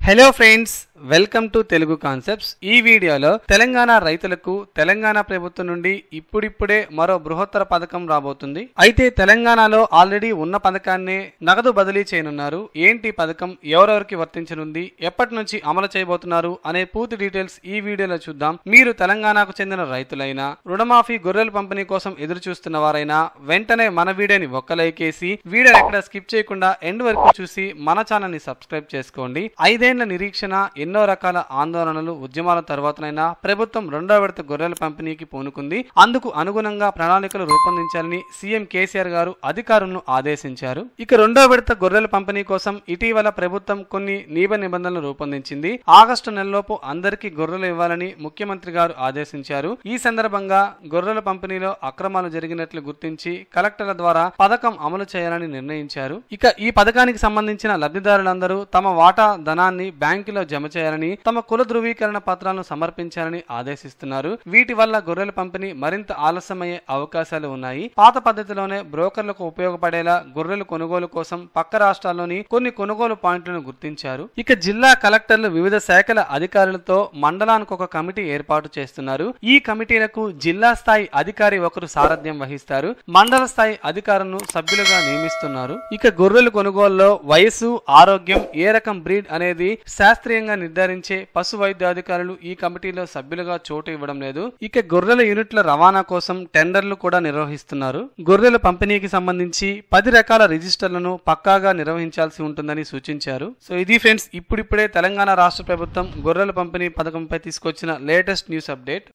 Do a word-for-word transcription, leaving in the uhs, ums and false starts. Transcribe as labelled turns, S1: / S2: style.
S1: Hello friends, welcome to Telugu concepts. ఈ వీడియోలో తెలంగాణ రైతులకు తెలంగాణ ప్రభుత్వం నుండి ఇప్పుడిప్పుడే మరో బృహత్తర పథకం రాబోతుంది. అయితే తెలంగాణలో ఆల్రెడీ ఉన్న పథకాన్ని నగదు బదిలీ చేయనున్నారు. ఏంటి పథకం, ఎవరెవరికి వర్తించనుంది, ఎప్పటి నుంచి అమలు చేయబోతున్నారు అనే పూర్తి డీటెయిల్స్ ఈ వీడియోలో చూద్దాం. మీరు తెలంగాణకు చెందిన రైతులైనా, రుణమాఫీ గొర్రెల పంపిణీ కోసం ఎదురు చూస్తున్న వారైనా వెంటనే మన వీడియోని ఒక్క లైక్ వేసి వీడియోని ఎక్కడ స్కిప్ చేయకుండా ఎండ్ వరకు చూసి మన ఛానల్ ని సబ్స్క్రైబ్ చేసుకోండి. ఐదేళ్ల నిరీక్షణ, ఎన్నో రకాల ఆందోళనలు, ఉద్యమాల తర్వాతనైనా ప్రభుత్వం రెండో విడత గొర్రెల పంపిణీకి పూనుకుంది. అందుకు అనుగుణంగా ప్రణాళికలు రూపొందించాలని సీఎం కేసీఆర్ గారు అధికారులను ఆదేశించారు. ఇక రెండో విడత గొర్రెల పంపిణీ కోసం ఇటీవల ప్రభుత్వం కొన్ని నియమ నిబంధనలు రూపొందించింది. ఆగస్టు నెలలోపు అందరికీ గొర్రెలు ఇవ్వాలని ముఖ్యమంత్రి గారు ఆదేశించారు. ఈ సందర్భంగా గొర్రెల పంపిణీలో అక్రమాలు జరిగినట్లు గుర్తించి కలెక్టర్ల ద్వారా పథకం అమలు చేయాలని నిర్ణయించారు. ఇక ఈ పథకానికి సంబంధించిన లబ్ధిదారులందరూ తమ వాటా ధనాన్ని బ్యాంకులో జమ చేయాలని, తమ కుల ధృవీకరణ పత్రాలను సమర్పించాలని ఆదేశిస్తున్నారు. వీటి వల్ల గొర్రెల పంపిణీ మరింత ఆలస్యమయ్యే అవకాశాలు ఉన్నాయి. పాత పద్ధతిలోనే బ్రోకర్లకు ఉపయోగపడేలా గొర్రెలు కొనుగోలు కోసం పక్క రాష్ట్రాల్లోని కొన్ని కొనుగోలు పాయింట్లను గుర్తించారు. ఇక జిల్లా కలెక్టర్లు వివిధ శాఖల అధికారులతో మండలానికి ఒక కమిటీ ఏర్పాటు చేస్తున్నారు. ఈ కమిటీలకు జిల్లా స్థాయి అధికారి ఒకరు సారథ్యం వహిస్తారు. మండల స్థాయి అధికారులను సభ్యులుగా నియమిస్తున్నారు. ఇక గొర్రెలు కొనుగోలులో వయసు, ఆరోగ్యం, ఏ రకం బ్రీడ్ అనేది శాస్త్రీయంగా నిర్ధారించే పశు వైద్యాధికారులు ఈ కమిటీలో సభ్యులుగా చోటు ఇవ్వడం లేదు. ఇక గొర్రెల యూనిట్ల రవాణా కోసం టెండర్లు కూడా నిర్వహిస్తున్నారు. గొర్రెల పంపిణీకి సంబంధించి పది రకాల రిజిస్టర్లను పక్కాగా నిర్వహించాల్సి ఉంటుందని సూచించారు. సో ఇది ఫ్రెండ్స్, ఇప్పుడిప్పుడే తెలంగాణ రాష్ట్ర ప్రభుత్వం గొర్రెల పంపిణీ పథకంపై తీసుకొచ్చిన లేటెస్ట్ న్యూస్ అప్డేట్.